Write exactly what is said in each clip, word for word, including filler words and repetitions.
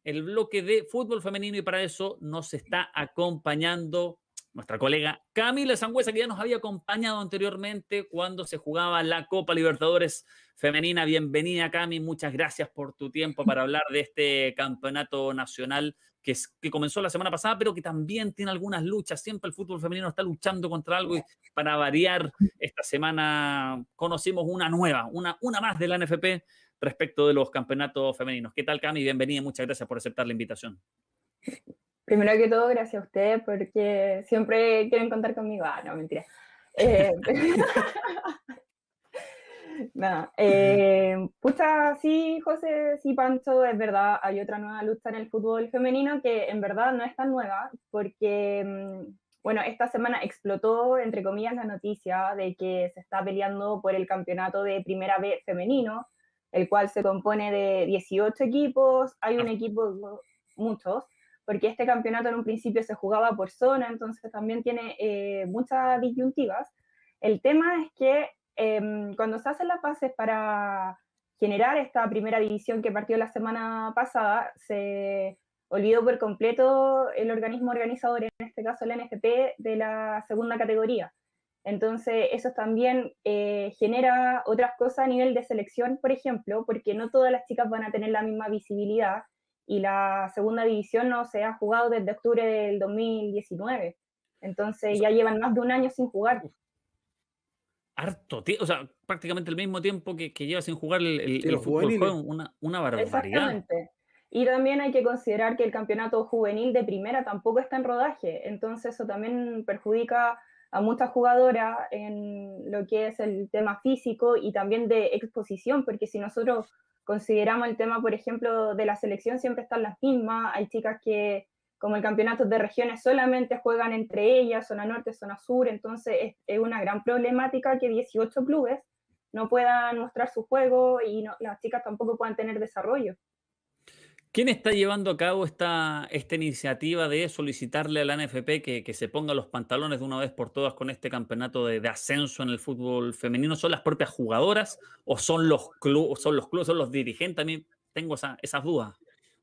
el bloque de fútbol femenino y para eso nos está acompañando nuestra colega Camila Sangüesa, que ya nos había acompañado anteriormente cuando se jugaba la Copa Libertadores Femenina. Bienvenida, Cami, muchas gracias por tu tiempo para hablar de este campeonato nacional que, es, que comenzó la semana pasada, pero que también tiene algunas luchas. Siempre el fútbol femenino está luchando contra algo y para variar, esta semana conocimos una nueva, una, una más de la N F P respecto de los campeonatos femeninos. ¿Qué tal, Cami? Bienvenida, muchas gracias por aceptar la invitación. Primero que todo, gracias a ustedes porque siempre quieren contar conmigo. Ah, no, mentira. Eh, no, eh, pucha, sí, José, sí, Pancho, es verdad, hay otra nueva lucha en el fútbol femenino que en verdad no es tan nueva porque, bueno, esta semana explotó, entre comillas, la noticia de que se está peleando por el campeonato de Primera B femenino, el cual se compone de dieciocho equipos, hay un equipo, muchos, porque este campeonato en un principio se jugaba por zona, entonces también tiene eh, muchas disyuntivas. El tema es que eh, cuando se hacen las bases para generar esta primera división que partió la semana pasada, se olvidó por completo el organismo organizador, en este caso la N F P, de la segunda categoría. Entonces eso también eh, genera otras cosas a nivel de selección, por ejemplo, porque no todas las chicas van a tener la misma visibilidad, y la segunda división no se ha jugado desde octubre del dos mil diecinueve, entonces ya llevan más de un año sin jugar. Harto tiempo, o sea, prácticamente el mismo tiempo que, que lleva sin jugar el, el, el fútbol juego, una, una barbaridad. Exactamente. Y también hay que considerar que el campeonato juvenil de primera tampoco está en rodaje, entonces eso también perjudica a muchas jugadoras en lo que es el tema físico y también de exposición, porque si nosotros consideramos el tema, por ejemplo, de la selección, siempre están las mismas, hay chicas que, como el campeonato de regiones, solamente juegan entre ellas, zona norte, zona sur, entonces es, es una gran problemática que dieciocho clubes no puedan mostrar su juego y no, las chicas tampoco puedan tener desarrollo. ¿Quién está llevando a cabo esta, esta iniciativa de solicitarle a la N F P que, que se ponga los pantalones de una vez por todas con este campeonato de, de ascenso en el fútbol femenino? ¿Son las propias jugadoras o son los clubes, son los clubes, son los dirigentes? A mí tengo esa, esas dudas.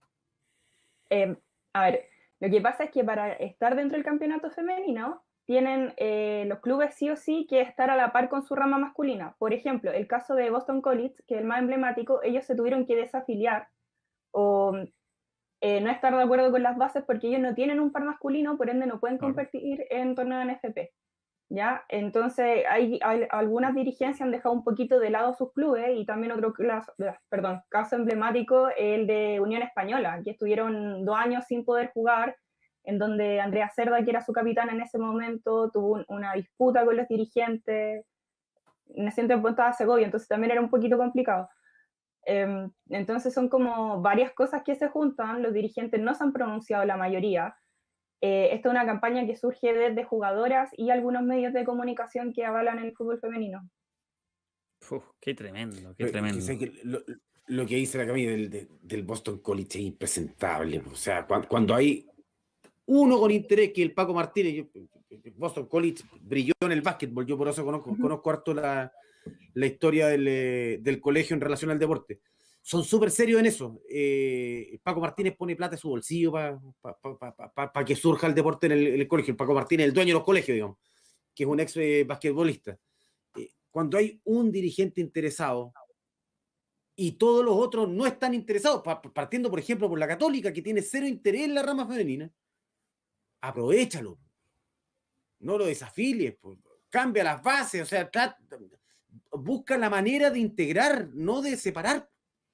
Eh, a ver, lo que pasa es que para estar dentro del campeonato femenino tienen eh, los clubes sí o sí que estar a la par con su rama masculina. Por ejemplo, el caso de Boston College, que es el más emblemático, ellos se tuvieron que desafiliar o eh, no estar de acuerdo con las bases porque ellos no tienen un par masculino, por ende no pueden competir en torneo de N F P. ¿Ya? Entonces, hay, hay, algunas dirigencias han dejado un poquito de lado sus clubes y también otro caso, perdón, caso emblemático, el de Unión Española, que estuvieron dos años sin poder jugar, en donde Andrea Cerda, que era su capitán en ese momento, tuvo un, una disputa con los dirigentes, en ese tiempo estaba Segovia, entonces también era un poquito complicado. Eh, entonces son como varias cosas que se juntan, los dirigentes no se han pronunciado la mayoría. Eh, esta es una campaña que surge desde jugadoras y algunos medios de comunicación que avalan el fútbol femenino. Uf, qué tremendo, qué tremendo. Que, que lo, lo que dice la Camila del, de, del Boston College es impresentable. O sea, cuando, cuando hay uno con interés, que el Paco Martínez, yo, Boston College brilló en el básquetbol, yo por eso conozco, conozco harto la, la historia del, del colegio en relación al deporte. Son súper serios en eso. Eh, Paco Martínez pone plata en su bolsillo para pa, pa, pa, pa, pa que surja el deporte en el, en el colegio. El Paco Martínez es el dueño de los colegios, digamos, que es un ex eh, basquetbolista. Eh, cuando hay un dirigente interesado y todos los otros no están interesados, partiendo, por ejemplo, por la Católica, que tiene cero interés en la rama femenina, aprovéchalo. No lo desafilies, pues, cambia las bases, o sea, trata, busca la manera de integrar, no de separar.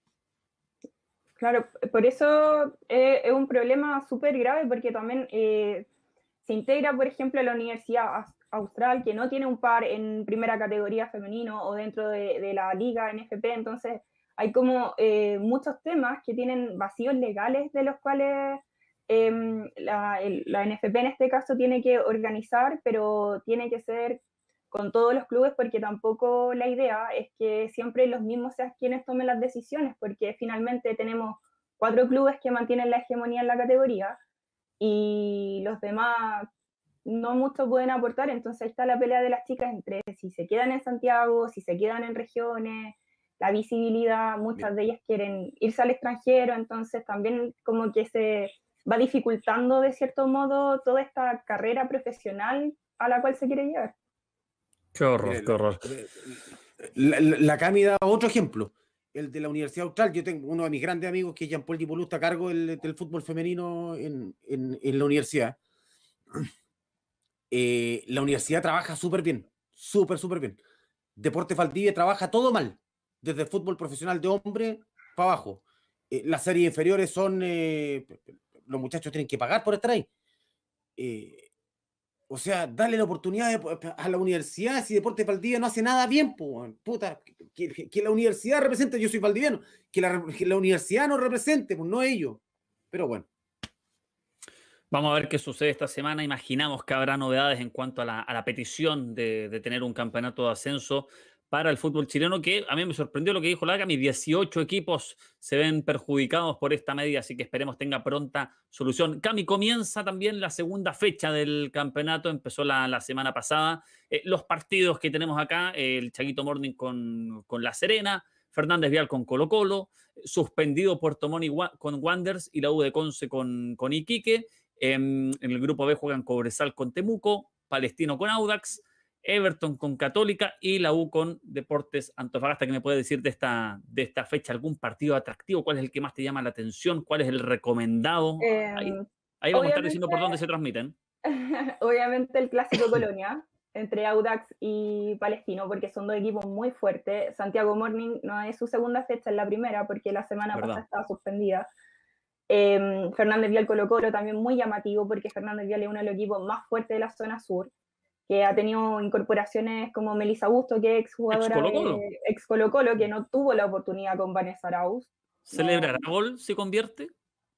Claro, por eso eh, es un problema súper grave, porque también eh, se integra, por ejemplo, la Universidad Austral, que no tiene un par en primera categoría femenino o dentro de, de la liga N F P, entonces hay como eh, muchos temas que tienen vacíos legales de los cuales eh, la, el, la N F P en este caso tiene que organizar, pero tiene que ser con todos los clubes, porque tampoco la idea es que siempre los mismos sean quienes tomen las decisiones, porque finalmente tenemos cuatro clubes que mantienen la hegemonía en la categoría y los demás no mucho pueden aportar, entonces ahí está la pelea de las chicas entre si se quedan en Santiago, si se quedan en regiones, la visibilidad, muchas de ellas quieren irse al extranjero, entonces también como que se va dificultando de cierto modo toda esta carrera profesional a la cual se quiere llegar. Qué horror, qué horror. La, la, la Cami da otro ejemplo, el de la Universidad Austral. Yo tengo uno de mis grandes amigos que es Jean-Paul Dipolú, está a cargo del, del fútbol femenino en, en, en la universidad. Eh, la universidad trabaja súper bien, súper, súper bien. Deportes Valdivia trabaja todo mal, desde el fútbol profesional de hombre para abajo. Eh, las series inferiores son, eh, los muchachos tienen que pagar por estar ahí. Eh, o sea, darle la oportunidad de, a la universidad, si Deportes Valdivia no hace nada bien, pues, puta, que, que, que la universidad represente, yo soy valdiviano, que la, que la universidad nos represente, pues no ellos. Pero bueno. Vamos a ver qué sucede esta semana. Imaginamos que habrá novedades en cuanto a la, a la petición de, de tener un campeonato de ascenso para el fútbol chileno, que a mí me sorprendió lo que dijo la Cami. dieciocho equipos se ven perjudicados por esta medida, así que esperemos tenga pronta solución. Cami, comienza también la segunda fecha del campeonato, empezó la, la semana pasada. Eh, los partidos que tenemos acá, eh, el Chaguito Morning con, con La Serena, Fernández Vial con Colo Colo, suspendido Puerto Montt con Wanderers y la U de Conce con, con Iquique. En, en el grupo B juegan Cobresal con Temuco, Palestino con Audax, Everton con Católica y la U con Deportes Antofagasta. ¿Qué me puedes decir de esta, de esta fecha? ¿Algún partido atractivo? ¿Cuál es el que más te llama la atención? ¿Cuál es el recomendado? Eh, ahí, ahí vamos a estar diciendo por dónde se transmiten. Obviamente el clásico Colonia entre Audax y Palestino, porque son dos equipos muy fuertes. Santiago Morning no es su segunda fecha, es la primera, porque la semana ¿verdad? pasada estaba suspendida. Eh, Fernández Vial Colo Colo también muy llamativo, porque Fernández Vial es uno de los equipos más fuertes de la zona sur, que ha tenido incorporaciones como Melissa Busto, que es exjugadora ex Colo Colo, de, ex Colo -Colo, que no tuvo la oportunidad con Vanessa Arauz. ¿Celebrará no. gol si convierte?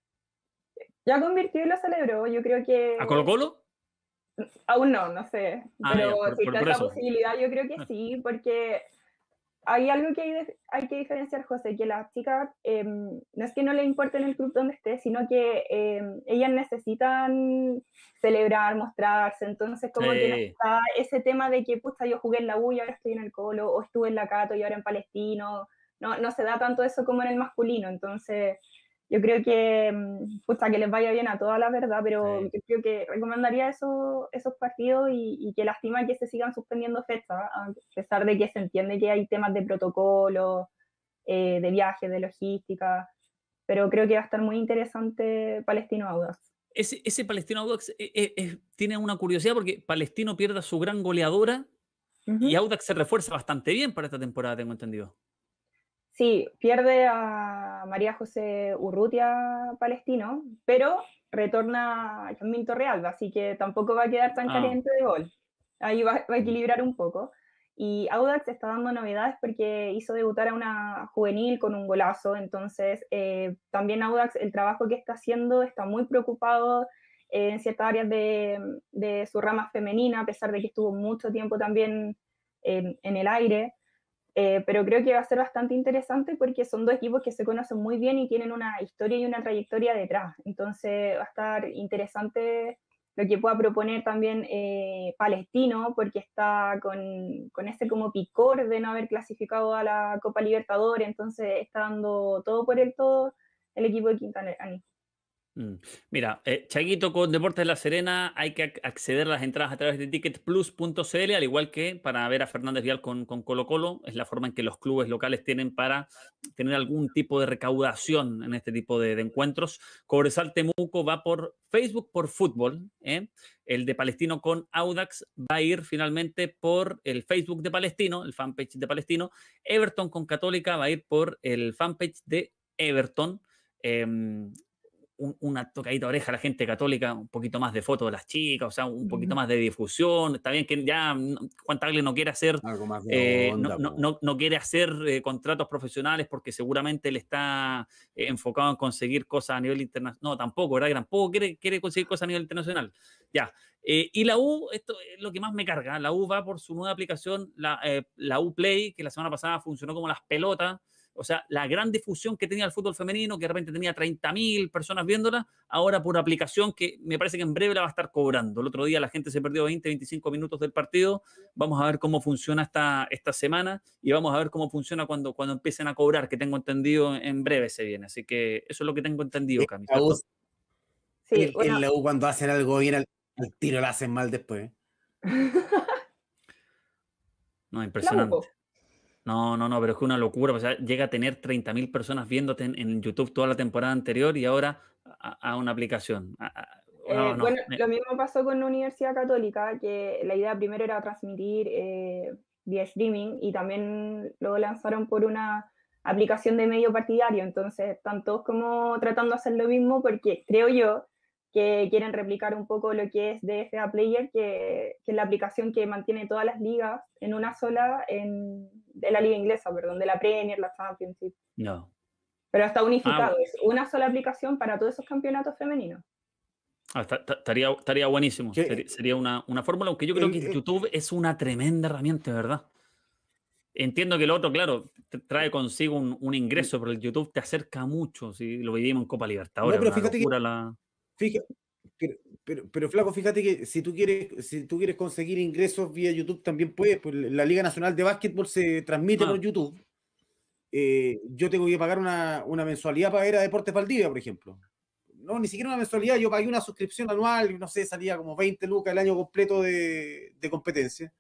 Ya convirtió y lo celebró, yo creo que... ¿A Colo Colo? Aún no, no sé, ah, pero ya, por, si por, está por esa eso. posibilidad yo creo que sí, porque hay algo que hay, de, hay que diferenciar, José, que las chicas eh, no es que no le importe en el club donde esté, sino que eh, ellas necesitan celebrar, mostrarse, entonces como sí. que no está ese tema de que, pucha, yo jugué en la U y ahora estoy en el Colo, o estuve en la Cato y ahora en Palestino, no, no se da tanto eso como en el masculino, entonces yo creo que, pucha, que les vaya bien a toda la verdad, pero sí. yo creo que recomendaría eso, esos partidos y, y que lastima que se sigan suspendiendo fechas, a pesar de que se entiende que hay temas de protocolo, eh, de viajes, de logística, pero creo que va a estar muy interesante Palestino Audax. Ese, ese Palestino Audax eh, eh, tiene una curiosidad porque Palestino pierde a su gran goleadora uh-huh. y Audax se refuerza bastante bien para esta temporada, tengo entendido. Sí, pierde a María José Urrutia Palestino, pero retorna a Yasmín Torrealba, así que tampoco va a quedar tan ah. caliente de gol. Ahí va, va a equilibrar un poco. Y Audax está dando novedades porque hizo debutar a una juvenil con un golazo, entonces eh, también Audax, el trabajo que está haciendo, está muy preocupado eh, en ciertas áreas de, de su rama femenina, a pesar de que estuvo mucho tiempo también eh, en el aire. Eh, pero creo que va a ser bastante interesante porque son dos equipos que se conocen muy bien y tienen una historia y una trayectoria detrás. Entonces va a estar interesante lo que pueda proponer también eh, Palestino, porque está con, con ese como picor de no haber clasificado a la Copa Libertadores, entonces está dando todo por el todo el equipo de Quintana. Mira, eh, Chaguito con Deportes de La Serena, hay que acceder a las entradas a través de ticket plus punto c l, al igual que para ver a Fernández Vial con, con Colo Colo. Es la forma en que los clubes locales tienen para tener algún tipo de recaudación en este tipo de, de encuentros. Cobresal Temuco va por Facebook por fútbol. ¿eh? El de Palestino con Audax va a ir finalmente por el Facebook de Palestino, el fanpage de Palestino. Everton con Católica va a ir por el fanpage de Everton. Eh, Un, una tocadita de oreja a la gente católica, un poquito más de fotos de las chicas, o sea, un poquito más de difusión. Está bien que ya Juan Tagle no quiere hacer algo más de eh, onda, no, no, no, no quiere hacer eh, contratos profesionales porque seguramente él está eh, enfocado en conseguir cosas a nivel internacional. No, tampoco, ¿verdad? Tampoco quiere, quiere conseguir cosas a nivel internacional. Ya. Eh, y la U, esto es lo que más me carga. La U va por su nueva aplicación, la, eh, la U Play, que la semana pasada funcionó como las pelotas. O sea, la gran difusión que tenía el fútbol femenino, que de repente tenía treinta mil personas viéndola, ahora por aplicación que me parece que en breve la va a estar cobrando. El otro día la gente se perdió veinte, veinticinco minutos del partido. Vamos a ver cómo funciona esta, esta semana y vamos a ver cómo funciona cuando, cuando empiecen a cobrar, que tengo entendido en breve se viene. Así que eso es lo que tengo entendido, Cami. Sí, en, bueno. en la U cuando hacen algo bien al, al tiro lo hacen mal después. No, impresionante. No, no, no, pero es que una locura. O sea, llega a tener treinta mil personas viéndote en, en YouTube toda la temporada anterior y ahora a, a una aplicación. A, a, no, eh, no, bueno, me... lo mismo pasó con la Universidad Católica, que la idea primero era transmitir eh, vía streaming y también lo lanzaron por una aplicación de medio partidario. Entonces, están todos como tratando de hacer lo mismo porque creo yo que quieren replicar un poco lo que es D F A Player, que, que es la aplicación que mantiene todas las ligas en una sola, en, de la liga inglesa, perdón, de la Premier, la Championship. No. Pero está unificado, Ah, es una sola aplicación para todos esos campeonatos femeninos. ah, estaría, estaría buenísimo, sería, sería una, una fórmula, aunque yo creo que YouTube es una tremenda herramienta, ¿verdad? Entiendo que lo otro, claro, te trae consigo un, un ingreso, pero el YouTube te acerca mucho, si lo vivimos en Copa Libertadores, no, pero fíjate que, la... fíjate, pero, pero, pero Flaco, fíjate que si tú quieres si tú quieres conseguir ingresos vía YouTube también puedes, pues la Liga Nacional de Básquetbol se transmite ah. por YouTube. Eh, yo tengo que pagar una, una mensualidad para ver a Deportes Valdivia, por ejemplo. No, ni siquiera una mensualidad, yo pagué una suscripción anual, no sé, salía como veinte lucas el año completo de, de competencia.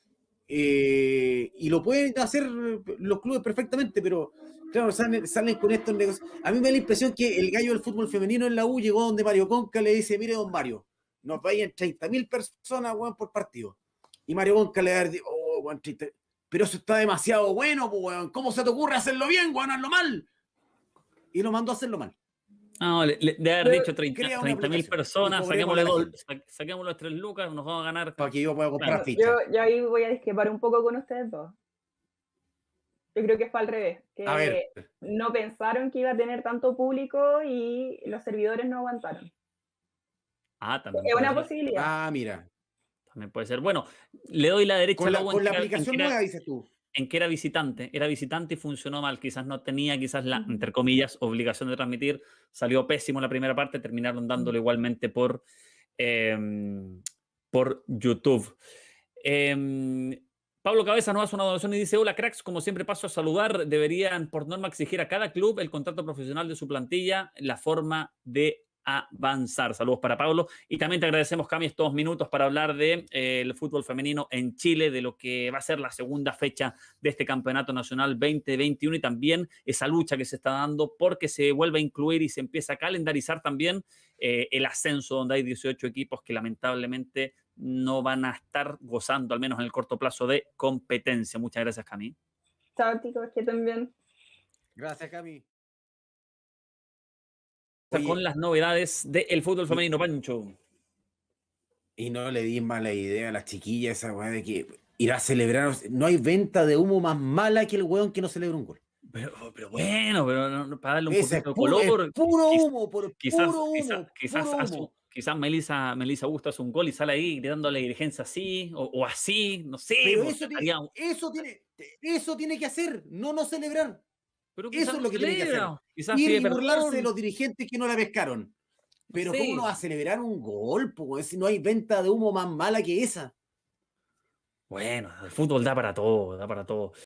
Eh, y lo pueden hacer los clubes perfectamente, pero claro, salen, salen con estos negocios. A mí me da la impresión que el gallo del fútbol femenino en la U llegó donde Mario Conca le dice: mire, don Mario, nos vayan treinta mil personas, weón, por partido. Y Mario Conca le va a decir: oh, weón, treinta... pero eso está demasiado bueno, pues, weón. ¿Cómo se te ocurre hacerlo bien, weón? Hazlo mal. Y lo mandó a hacerlo mal. No, le, le, de haber dicho treinta mil personas, saquémosle, dos, saquémosle tres lucas, nos vamos a ganar. Para que yo pueda comprar bueno, fichas. Yo, yo ahí voy a discrepar un poco con ustedes dos. Yo creo que fue al revés. Que a ver. No pensaron que iba a tener tanto público y los servidores no aguantaron. Ah, también. Es una ser. posibilidad. Ah, mira. También puede ser. Bueno, le doy la derecha con la, a con la aplicación nueva, era, dices tú. En que era visitante, era visitante y funcionó mal. Quizás no tenía, quizás la, uh-huh. entre comillas, obligación de transmitir. Salió pésimo la primera parte, terminaron dándolo uh-huh. igualmente por, eh, por YouTube. Eh, Pablo Cabeza nos hace una donación y dice: hola cracks, como siempre paso a saludar, deberían por norma exigir a cada club el contrato profesional de su plantilla, la forma de avanzar. Saludos para Pablo. Y también te agradecemos, Cami, estos minutos para hablar del de, eh, fútbol femenino en Chile, de lo que va a ser la segunda fecha de este Campeonato Nacional veinte veintiuno y también esa lucha que se está dando porque se vuelve a incluir y se empieza a calendarizar también eh, el ascenso, donde hay dieciocho equipos que lamentablemente no van a estar gozando, al menos en el corto plazo, de competencia. Muchas gracias, Cami. Chao, chicos, que también. Gracias, Cami. Oye, con las novedades del fútbol femenino, y, Pancho. Y no le di mala idea a las chiquillas esa weá de que ir a celebrar. No hay venta de humo más mala que el weón que no celebra un gol. Pero, pero bueno, pero no, no, para darle un Ese poquito de puro, color. Puro humo, por quizás, puro humo. Quizás, quizás, puro hace, humo. quizás Melissa, Melissa Augusto hace un gol y sale ahí gritando a la dirigencia así, o, o así, no sé. Pero eso tiene, eso, tiene, eso tiene que hacer, no no celebrar. Pero eso es lo que celebra. tiene que hacer. Quizás Ir y burlarse de los dirigentes que no la pescaron. Pero sí. ¿cómo no va a celebrar un gol? Pues, si no hay venta de humo más mala que esa. Bueno, el fútbol da para todo, da para todo.